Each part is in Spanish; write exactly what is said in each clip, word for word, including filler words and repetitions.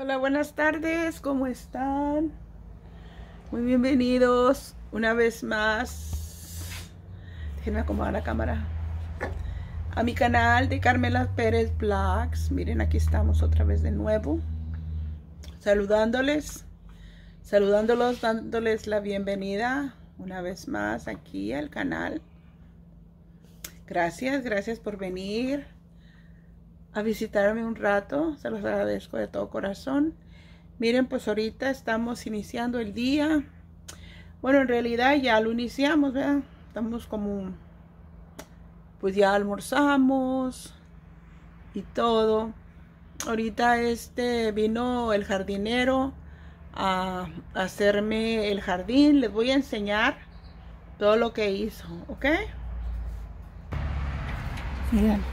Hola, buenas tardes, ¿cómo están? Muy bienvenidos una vez más. Déjenme acomodar la cámara. A mi canal de Carmela Pérez Vlogs. Miren, aquí estamos otra vez de nuevo. Saludándoles, saludándolos, dándoles la bienvenida una vez más aquí al canal. Gracias, gracias por venir a visitarme un rato, se los agradezco de todo corazón. Miren, pues ahorita estamos iniciando el día. Bueno, en realidad ya lo iniciamos, ¿verdad? Estamos como, pues ya almorzamos y todo. Ahorita este vino el jardinero a hacerme el jardín. Les voy a enseñar todo lo que hizo, ¿ok? Miren.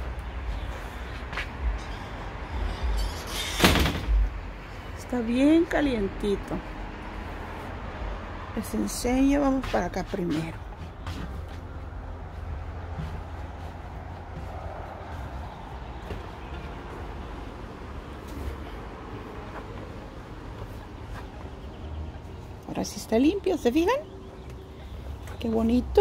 Está bien calientito. Les enseño, vamos para acá primero. Ahora sí está limpio, ¿se fijan? Qué bonito.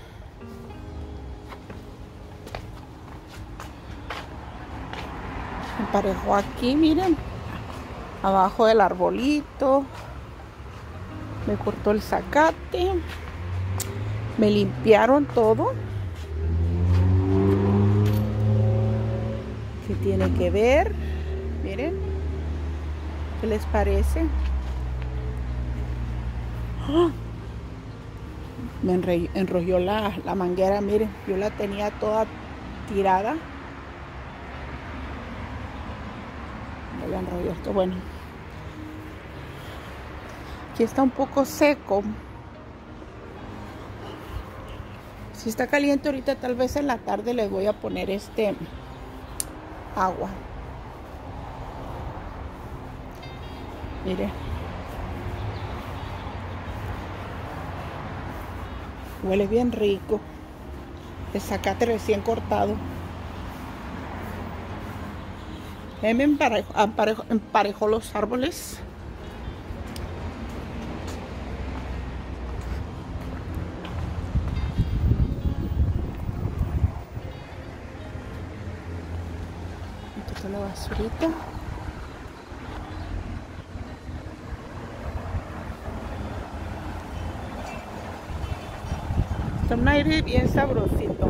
Emparejó aquí, miren. Abajo del arbolito. Me cortó el zacate. Me limpiaron todo. ¿Qué tiene que ver? Miren. ¿Qué les parece? ¡Oh! Me enrolló la, la manguera, miren. Yo la tenía toda tirada. Me la enrolló esto, bueno. Aquí está un poco seco. Si está caliente ahorita, tal vez en la tarde les voy a poner este agua. Mire. Huele bien rico. El zacate recién cortado. Me emparejó, emparejó, emparejó los árboles. La basurita. Está un aire bien sabrosito.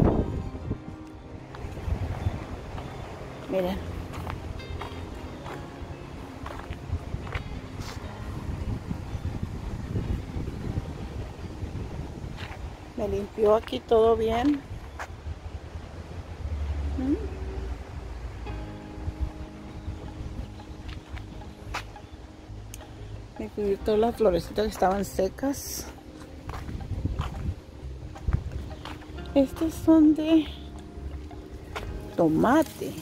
Miren. Me limpió aquí todo bien. ¿Mm? Me cuidé todas las florecitas que estaban secas. Estos son de tomate.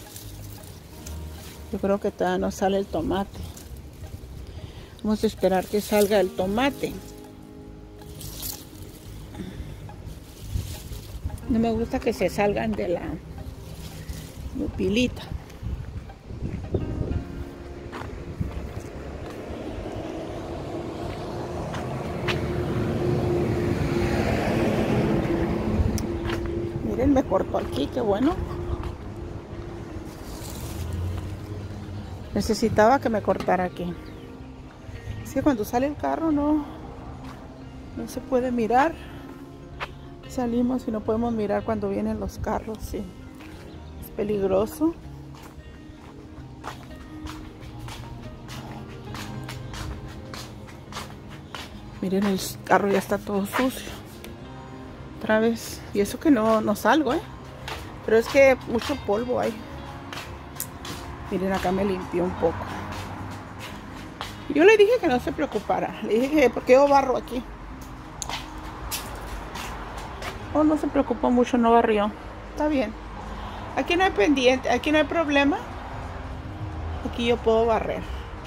Yo creo que todavía no sale el tomate. Vamos a esperar que salga el tomate. No me gusta que se salgan de la pilita. Miren, me cortó aquí, qué bueno. Necesitaba que me cortara aquí. Es que cuando sale el carro no, no se puede mirar. Salimos y no podemos mirar cuando vienen los carros, sí. Es peligroso. Miren, el carro ya está todo sucio. Otra vez. Y eso que no, no salgo, ¿eh? Pero es que mucho polvo hay. Miren, acá me limpió un poco. Yo le dije que no se preocupara. Le dije que porque yo barro aquí. Oh, no se preocupó mucho, no barrió. Está bien. Aquí no hay pendiente, aquí no hay problema. Aquí yo puedo barrer.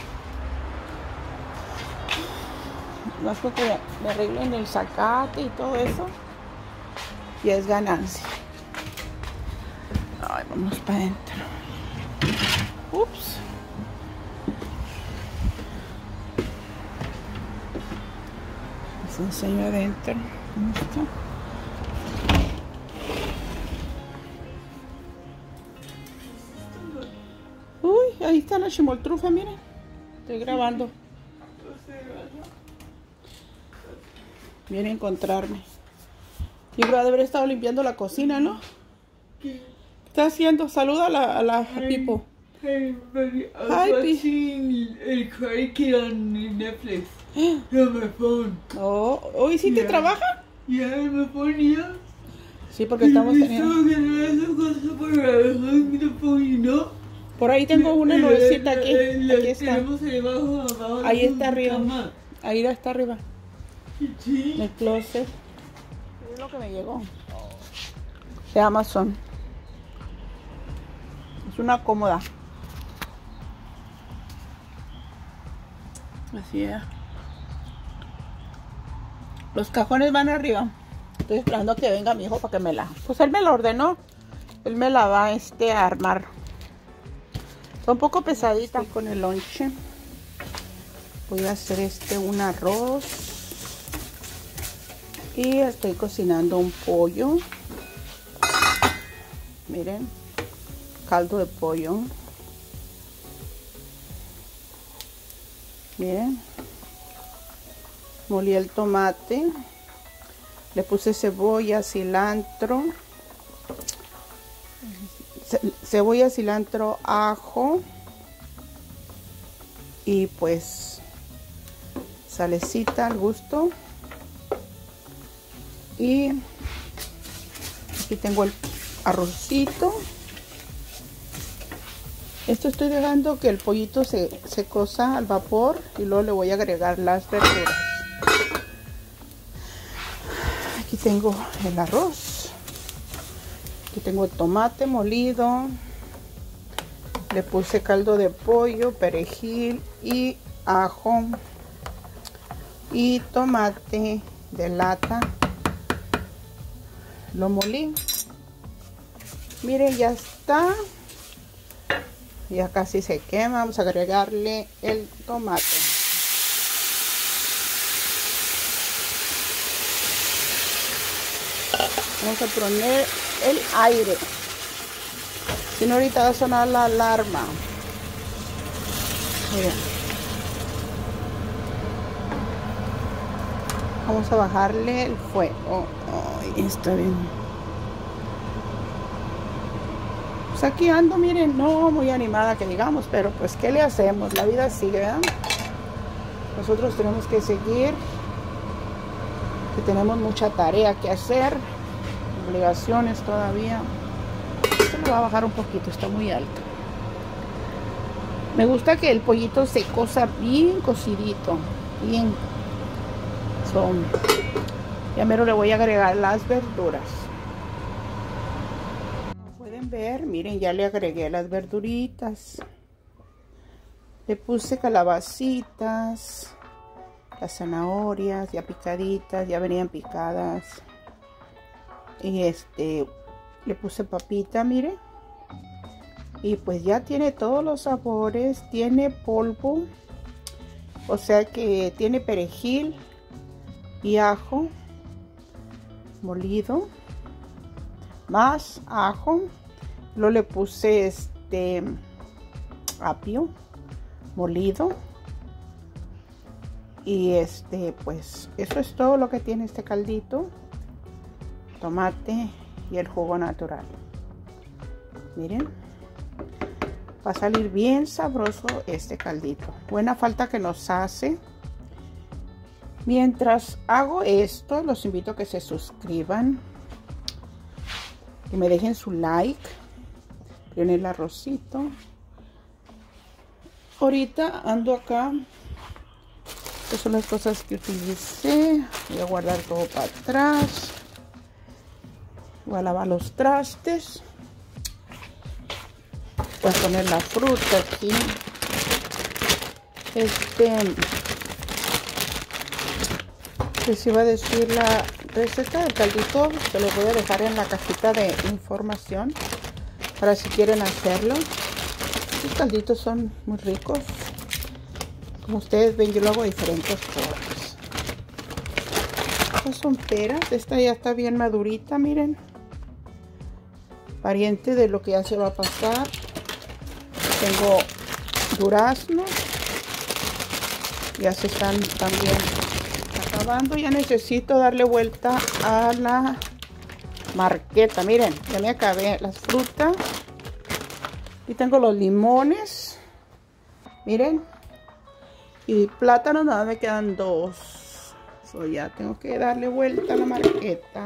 Más porque me arreglen el zacate y todo eso. Y es ganancia. Ay, vamos para adentro. Ups. Les enseño adentro. ¿Cómo está? Uy, ahí está la chimoltrufa, miren. Estoy grabando. Viene a encontrarme. Yo creo que haber estado limpiando la cocina, ¿no? ¿Qué está haciendo? Saluda a la, a la a Pipo. Hey, buddy, I was Hi, watching El Karate Kid on Netflix. On my phone. Oh, ¿hoy sí Yeah. te trabaja? Yeah, on my phone, yeah. Sí, porque estamos teniendo... teniendo... Por ahí tengo una nuevecita aquí. Aquí está. Tenemos ahí abajo, abajo. Ahí está arriba. Ahí está arriba. Sí. En el closet. Es lo que me llegó. De Amazon. Es una cómoda. Así es. Los cajones van arriba. Estoy esperando que venga mi hijo para que me la... Pues él me la ordenó. Él me la va este, a armar. Está un poco pesadita con el lonche. Voy a hacer este un arroz. Y estoy cocinando un pollo. Miren. Caldo de pollo. Miren. Molí el tomate. Le puse cebolla, cilantro. Cebolla, cilantro, ajo. Y pues salecita al gusto. Y aquí tengo el arrocito. Esto estoy dejando que el pollito se, se cosa al vapor y luego le voy a agregar las verduras. Aquí tengo el arroz. Aquí tengo el tomate molido. Le puse caldo de pollo, perejil y ajo. Y tomate de lata. Lo molí. Miren, ya está. Ya casi se quema. Vamos a agregarle el tomate. Vamos a poner el aire. Si no, ahorita va a sonar la alarma. Miren. Vamos a bajarle el fuego. Oh, está bien. Pues aquí ando, miren, no muy animada que digamos, pero pues ¿qué le hacemos? La vida sigue, ¿verdad? Nosotros tenemos que seguir, que tenemos mucha tarea que hacer, obligaciones todavía. Esto lo va a bajar un poquito, está muy alto. Me gusta que el pollito se cosa bien cocidito, bien. Son. Ya mero le voy a agregar las verduras. Ver, miren, ya le agregué las verduritas. Le puse calabacitas, las zanahorias ya picaditas, ya venían picadas. Y este, le puse papita, miren. Y pues ya tiene todos los sabores, tiene polvo, o sea que tiene perejil y ajo molido, más ajo. Luego le puse este apio molido. Y este, pues, eso es todo lo que tiene este caldito. Tomate y el jugo natural. Miren. Va a salir bien sabroso este caldito. Buena falta que nos hace. Mientras hago esto, los invito a que se suscriban. Que me dejen su like. En el arrocito. Ahorita ando acá. Estas son las cosas que utilicé. Voy a guardar todo para atrás. Voy a lavar los trastes. Voy a poner la fruta aquí. Este. Les iba a decir la receta del caldito. Se los voy a dejar en la cajita de información. Para si quieren hacerlo. Estos calditos son muy ricos. Como ustedes ven, yo lo hago de diferentes formas. Estas son peras. Esta ya está bien madurita, miren. Pariente de lo que ya se va a pasar. Tengo duraznos. Ya se están también acabando. Ya necesito darle vuelta a la marqueta. Miren, ya me acabé las frutas. Y tengo los limones. Miren. Y plátanos nada, me quedan dos. So, ya tengo que darle vuelta a la marqueta.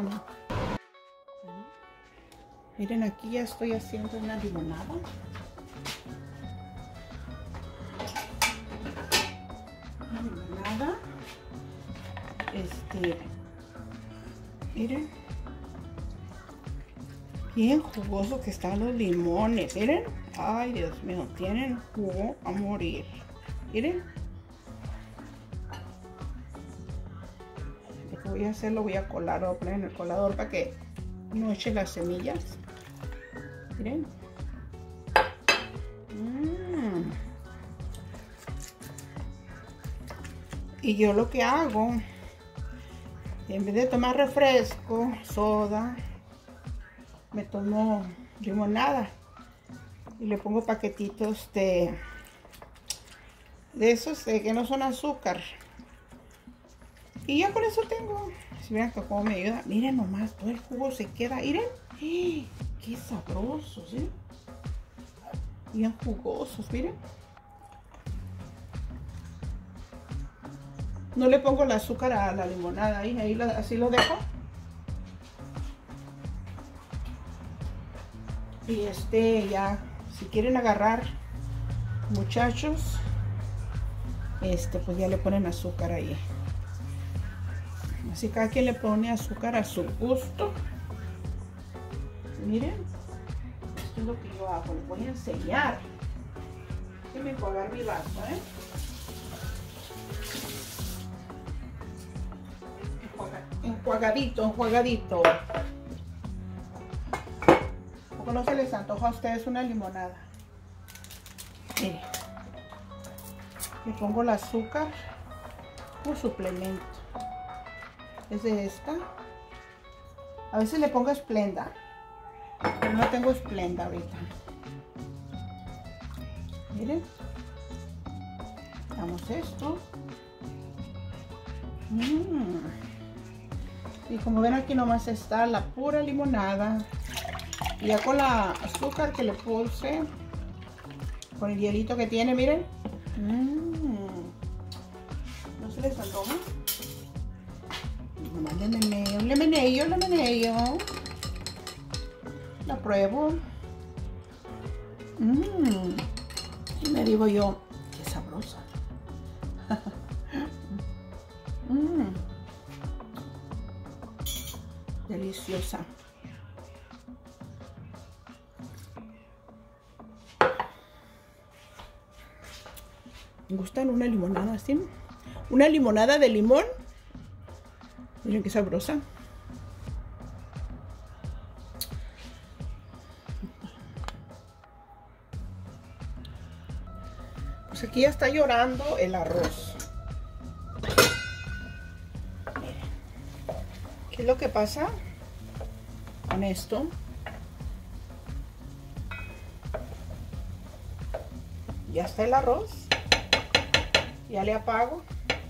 Miren, aquí ya estoy haciendo una limonada. Una limonada. Este. Miren. Bien jugoso que están los limones. Miren. Ay, Dios mío. Tienen jugo a morir. Miren. Lo que voy a hacer, lo voy a colar. Lo voy a poner en el colador para que no eche las semillas. Miren. Mm. Y yo lo que hago, en vez de tomar refresco, soda, me tomo limonada. Y le pongo paquetitos de, de esos de que no son azúcar. Y ya con eso tengo. Si miren que cómo me ayuda. Miren nomás, todo el jugo se queda. Miren. Qué sabrosos, ¿sí? Bien jugosos, miren. No le pongo el azúcar a la limonada. Ahí, ahí la, así lo dejo. Y este ya, si quieren agarrar, muchachos, este pues ya le ponen azúcar ahí. Así cada quien le pone azúcar a su gusto. Miren, esto es lo que yo hago. Les voy a enseñar. Déjenme enjuagar mi vaso, ¿eh? Enjuagadito, enjuagadito. ¿Cómo no se les antoja a ustedes una limonada? Miren. Le pongo el azúcar por suplemento. Es de esta. A veces le pongo Splenda, pero no tengo Splenda ahorita. Miren. Damos esto. Mm. Y como ven, aquí nomás está la pura limonada. Y ya con la azúcar que le puse, con el hielito que tiene, miren. Mm. ¿No se les antoja? Nomás le meneo, le meneo, le meneo. La pruebo. Mmm. Y me digo yo, qué sabrosa. Mmm. Deliciosa. ¿Me gustan una limonada así? Una limonada de limón. Miren qué sabrosa. Pues aquí ya está llorando el arroz. ¿Qué es lo que pasa con esto? Ya está el arroz. Ya le apago.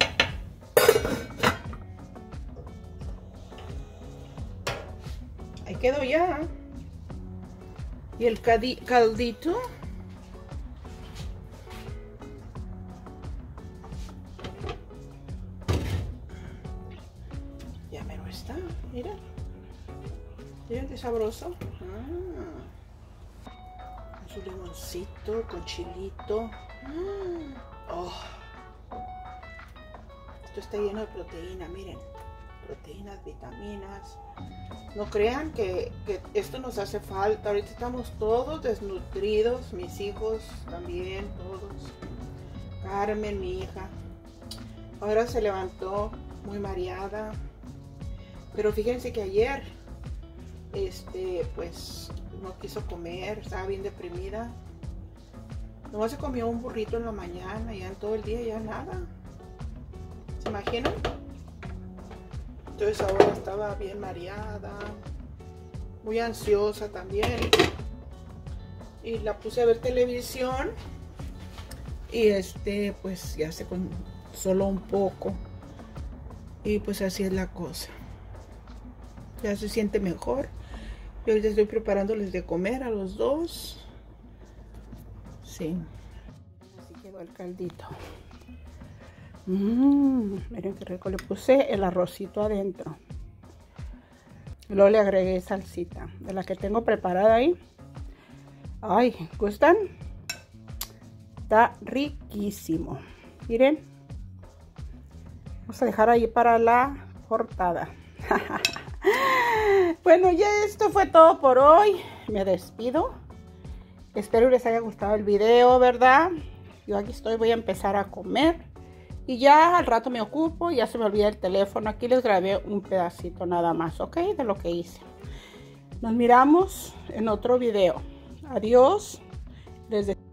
Ahí quedó ya. Y el caldito. Ya me lo está. Mira. Miren qué sabroso. Ah. Con su limoncito, con chilito. Oh. Esto está lleno de proteína, miren. Proteínas, vitaminas. No crean que, que esto nos hace falta. Ahorita estamos todos desnutridos. Mis hijos también, todos. Carmen, mi hija. Ahora se levantó muy mareada. Pero fíjense que ayer, este, pues, no quiso comer. Estaba bien deprimida. Nomás se comió un burrito en la mañana. Ya en todo el día ya nada. ¿Se imaginan? Entonces ahora estaba bien mareada, muy ansiosa también. Y la puse a ver televisión. Y este, pues ya se consoló un poco. Y pues así es la cosa. Ya se siente mejor. Yo ahorita estoy preparándoles de comer a los dos. Sí. Así quedó el caldito. Mmm, miren qué rico. Le puse el arrocito adentro. Y luego le agregué salsita de la que tengo preparada ahí. Ay, ¿gustan? Está riquísimo. Miren. Vamos a dejar ahí para la portada. Bueno, ya esto fue todo por hoy. Me despido. Espero les haya gustado el video, ¿verdad? Yo aquí estoy, voy a empezar a comer. Y ya al rato me ocupo, ya se me olvida el teléfono. Aquí les grabé un pedacito nada más, ¿ok? De lo que hice. Nos miramos en otro video. Adiós. Desde